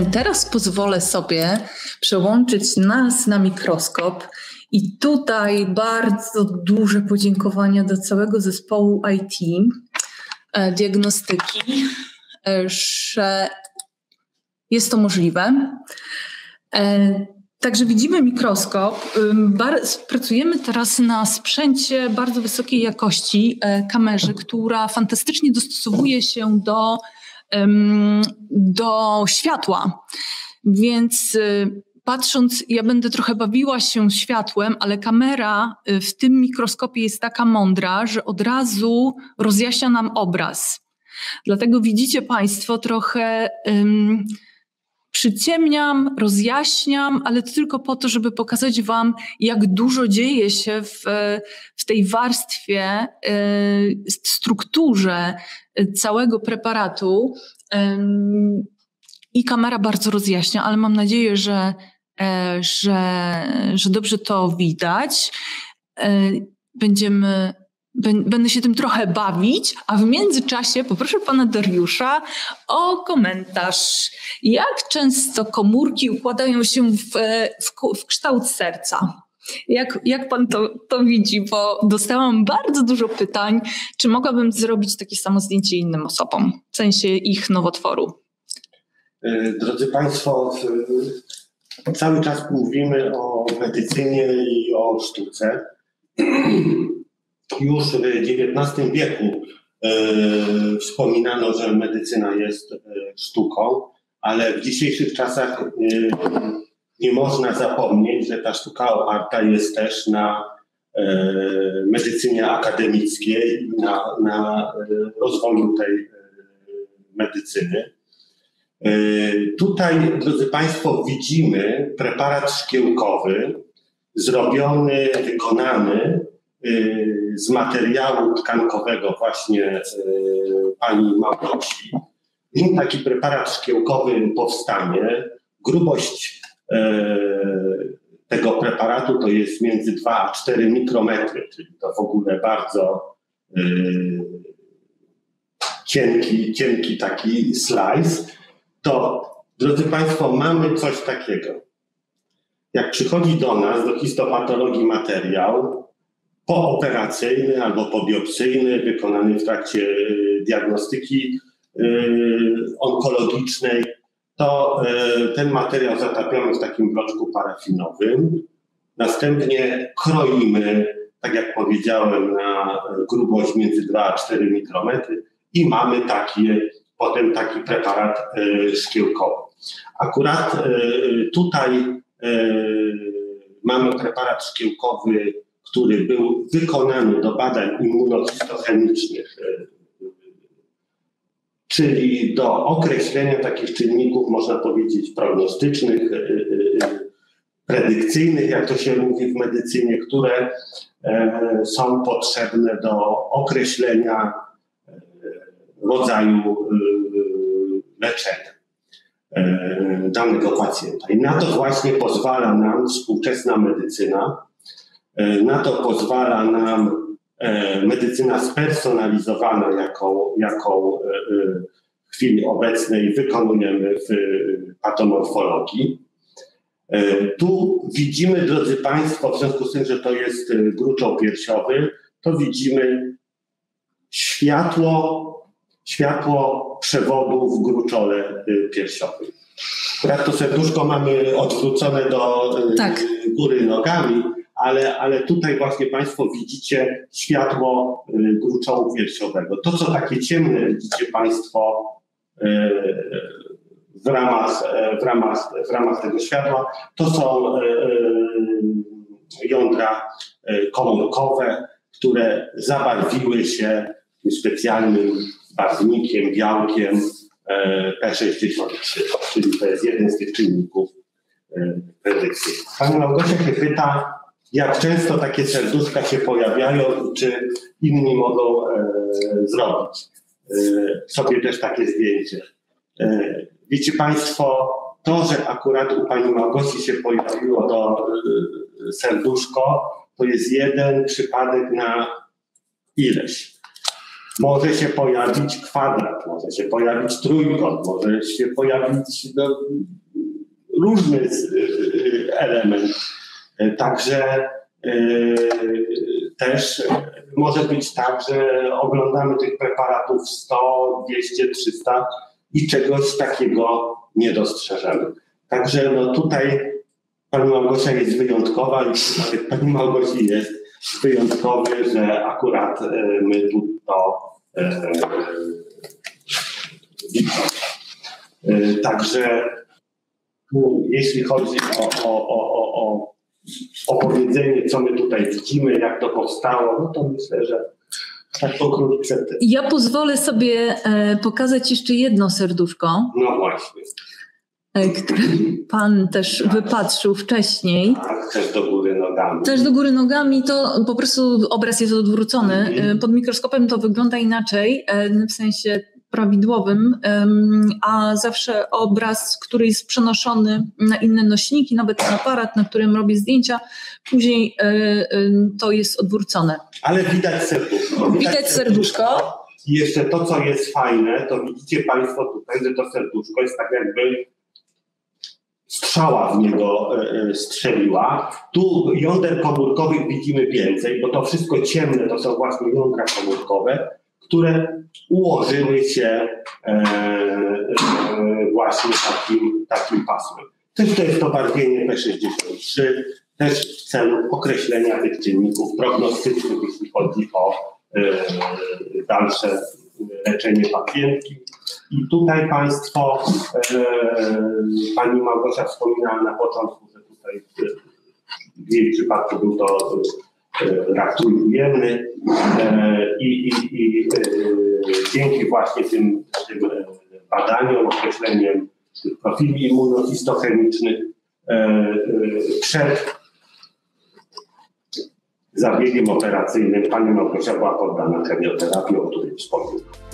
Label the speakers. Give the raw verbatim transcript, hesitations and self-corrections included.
Speaker 1: teraz pozwolę sobie przełączyć nas na mikroskop i tutaj bardzo duże podziękowania do całego zespołu I T, diagnostyki, że jest to możliwe. Także widzimy mikroskop. Pracujemy teraz na sprzęcie bardzo wysokiej jakości, kamerze, która fantastycznie dostosowuje się do, do światła. Więc patrząc, ja będę trochę bawiła się światłem, ale kamera w tym mikroskopie jest taka mądra, że od razu rozjaśnia nam obraz. Dlatego widzicie Państwo trochę... Um, Przyciemniam, rozjaśniam, ale to tylko po to, żeby pokazać Wam, jak dużo dzieje się w, w tej warstwie, strukturze całego preparatu. I kamera bardzo rozjaśnia, ale mam nadzieję, że, że, że dobrze to widać. Będziemy... Będę się tym trochę bawić, a w międzyczasie poproszę pana Dariusza o komentarz. Jak często komórki układają się w, w, w kształt serca? Jak, jak pan to, to widzi? Bo dostałam bardzo dużo pytań, czy mogłabym zrobić takie samo zdjęcie innym osobom, w sensie ich nowotworu.
Speaker 2: Drodzy Państwo, cały czas mówimy o medycynie i o sztuce. Już w dziewiętnastym wieku e, wspominano, że medycyna jest e, sztuką, ale w dzisiejszych czasach e, nie można zapomnieć, że ta sztuka oparta jest też na e, medycynie akademickiej i na, na rozwoju tej e, medycyny. E, tutaj, drodzy Państwo, widzimy preparat szkiełkowy zrobiony, wykonany z materiału tkankowego właśnie pani Małgosi. Nim taki preparat szkiełkowy powstanie, grubość tego preparatu to jest między dwa a cztery mikrometry, czyli to w ogóle bardzo cienki, cienki taki slice. To, drodzy Państwo, mamy coś takiego. Jak przychodzi do nas, do histopatologii materiał pooperacyjny albo pobiopsyjny, wykonany w trakcie diagnostyki onkologicznej, to ten materiał zatapiamy w takim bloczku parafinowym. Następnie kroimy, tak jak powiedziałem, na grubość między dwa a cztery mikrometry i mamy taki, potem taki preparat szkiełkowy. Akurat tutaj mamy preparat szkiełkowy, który był wykonany do badań immunohistochemicznych, czyli do określenia takich czynników, można powiedzieć, prognostycznych, predykcyjnych, jak to się mówi w medycynie, które są potrzebne do określenia rodzaju leczenia danego pacjenta. I na to właśnie pozwala nam współczesna medycyna. Na to pozwala nam medycyna spersonalizowana, jaką, jaką w chwili obecnej wykonujemy w patomorfologii. Tu widzimy, drodzy Państwo, w związku z tym, że to jest gruczoł piersiowy, to widzimy światło, światło przewodu w gruczole piersiowym. Akurat to serduszko mamy odwrócone do tak. góry nogami, Ale, ale tutaj właśnie Państwo widzicie światło gruczołu piersiowego. To, co takie ciemne widzicie Państwo w ramach, w ramach, w ramach tego światła, to są jądra komórkowe, które zabarwiły się specjalnym barwnikiem, białkiem P sześćdziesiąt trzy, czyli to jest jeden z tych czynników predykcji. Pani Małgosia się pyta, jak często takie serduszka się pojawiają, czy inni mogą e, zrobić e, sobie też takie zdjęcie. E, wiecie Państwo, to, że akurat u pani Małgosi się pojawiło to e, serduszko, to jest jeden przypadek na ileś. Może się pojawić kwadrat, może się pojawić trójkąt, może się pojawić no, różny element. Także yy, też może być tak, że oglądamy tych preparatów sto, dwieście, trzysta i czegoś takiego nie dostrzeżemy. Także no tutaj pani Małgosia jest wyjątkowa i przypadek pani Małgosi jest wyjątkowy, że akurat yy, my tu to widzimy. Yy, yy, także jeśli chodzi o, o, o, o opowiedzenie, co my tutaj widzimy, jak to powstało, no to myślę, że tak pokrótce.
Speaker 1: Ja pozwolę sobie e, pokazać jeszcze jedno serduszko.
Speaker 2: No właśnie.
Speaker 1: E, które pan też tak wypatrzył wcześniej.
Speaker 2: Tak, też do góry nogami.
Speaker 1: Też do góry nogami, to po prostu obraz jest odwrócony. Mhm. Pod mikroskopem to wygląda inaczej, e, w sensie prawidłowym, a zawsze obraz, który jest przenoszony na inne nośniki, nawet ten aparat, na którym robię zdjęcia, później to jest odwrócone.
Speaker 2: Ale widać serduszko.
Speaker 1: Widać, widać serduszko.
Speaker 2: I jeszcze to, co jest fajne, to widzicie Państwo tutaj, że to serduszko jest tak jakby strzała w niego strzeliła. Tu jąder komórkowych widzimy więcej, bo to wszystko ciemne to są właśnie jądra komórkowe, które ułożyły się e, e, właśnie takim, takim pasmem. Też to jest to barwienie P sześćdziesiąt trzy, też w celu określenia tych czynników prognostycznych, jeśli chodzi o e, dalsze leczenie pacjentki. I tutaj Państwo, e, pani Małgosia wspominała na początku, że tutaj w jej przypadku był to rak trójujemny i, i, i dzięki właśnie tym, tym badaniom, określeniem tych profili immunohistochemicznych przed zabiegiem operacyjnym pani Małgosia była poddana chemioterapii, o której wspomniałem.